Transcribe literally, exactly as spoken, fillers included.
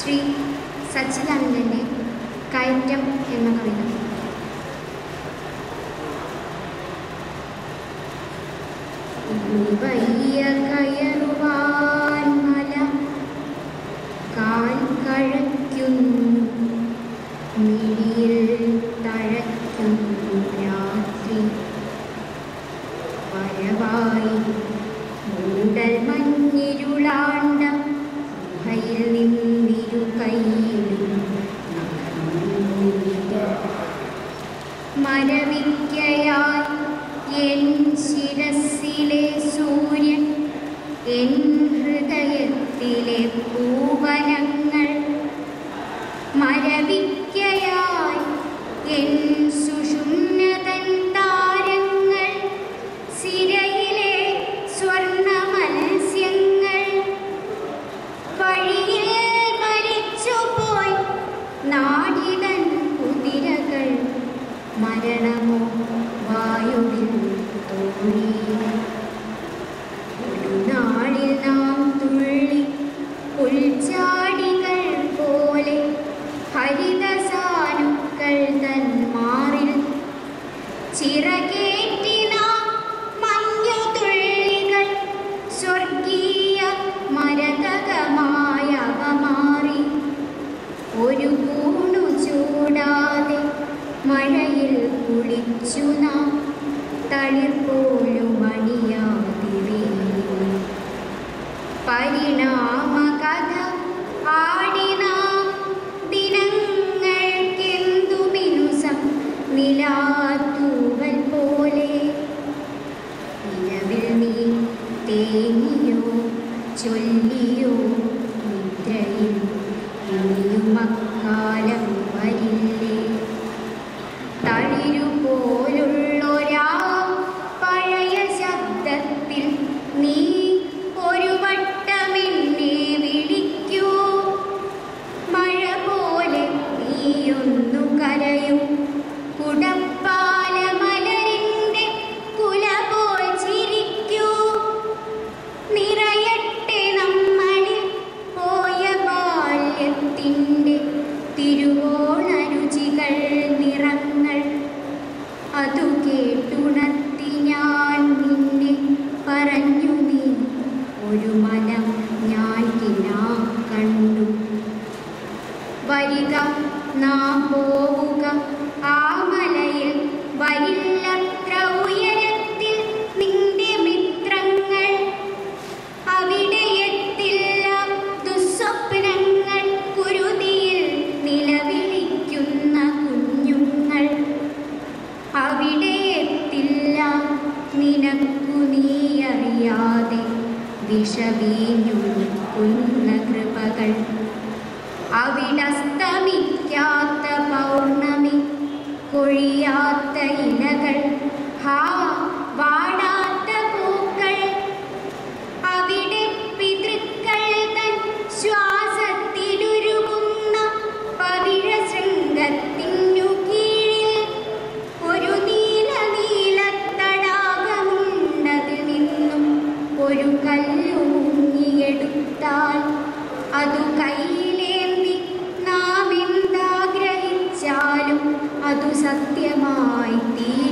ശ്രീ സച്ചിദാനന്ദൻ്റെ കയറ്റം എന്ന കവിത. വയ്യ കയറുവാൻ മല കാൽ കഴയ്ക്കുന്നു, മിഴിയിൽ തഴയ്ക്കുന്നു രാത്രി. വരവായി മൂടൽ മഞ്ഞിരുളാണ്ട ഗുഹയിൽ നിന്നിരു കൈയിലും മരവിക്കയായി എൻ ശിരസിലെ സൂര്യൻ, എൻ ഹൃദയത്തിലെ പൂവനങ്ങൾ. മരവിക്കയായി എൻ സുഷുമ്നതൻ താരങ്ങൾ, സിരയിലെ സ്വർണ്ണ മത്സ്യങ്ങൾ. വഴിയിൽ മരിച്ചുപോയി നാടിതൻ കുതിരകൾ, മരണമോ വായുവിൽ തോണി. ഒരു നാളിൽ നാം തുള്ളി പുൽച്ചാടികൾ പോലെ ഹരിതസാനുക്കൾ തൻ മാറിൽ ചിറകേറ്റി നാം മഞ്ഞുതുള്ളികൾ. സ്വർഗീയ മരതകമായവ മാറി. ഒരു കൂണു ചൂടാതെ മഴയിൽ കുളിച്ചു നാം, തളിർ പോലും അണിയാതെ വീണു. പരിണാമകഥ ആടി നാം ദിനങ്ങൾക്കെന്തു മിനുസം നിലാത്തൂവൽ പോലെ. നിലവിൽ നീ തേങ്ങിയോ ചൊല്ലിയോ നിദ്രയിൽ, ഇനിയുമക്കാലം വരില്ലേ. തളിരുപോലുള്ളൊരാ പഴയ ശബ്ദത്തിൽ നീ ഒരു വട്ടമെന്നെ വിളിക്കൂ. മഴ പോലെ നീയൊന്നു കരയൂ. കുടപ്പാലമലരിൻ്റെ കുല പോൽ ചിരിക്കൂ. നിറയട്ടെ നമ്മളിൽ പോയ ബാല്യത്തിൻ്റെ തിരുവോണരുചികൾ നിറങ്ങൾ. അതു കേട്ടുണർത്തി ഞാൻ നിന്നെ പറഞ്ഞു നീ ഒരു മനം ഞാൻ കിനാ കണ്ടു. വരിക നാം പോവുക ആ മലയിൽ, വരില്ലത്ര ഉയരത്തിൽ നിന്റെ മിത്രങ്ങൾ. അവിടെ എത്തില്ല ദുസ്വപ്നങ്ങൾ, കുരുതിയിൽ നിലവിളിക്കുന്ന കുഞ്ഞുങ്ങൾ. അവിടെ എത്തില്ല നിനക്കു നീ അറിയാതെ വിഷവീഞ്ഞൊഴുക്കുന്ന കൃപകൾ. അവിടസ്തമിക്കാത്ത പൗർണമി, കൊഴിയാത്ത ഇലകൾ, ഹാ വാടാത്ത പൂക്കൾ. അവിടെ പിതൃക്കൾ തൻ ശ്വാസത്തിലുരുകുന്ന പവിഴ ശൃംഗത്തിനു കീഴിൽ ഒരു നീല നീല തടാകമുണ്ടതിൽ നിന്നും ഒരു കല്ലു മുങ്ങിയെടുത്താൽ അതു കയ്യിലേന്തി നാം എന്താഗ്രഹിച്ചാലും അതു സത്യമായി തീരും.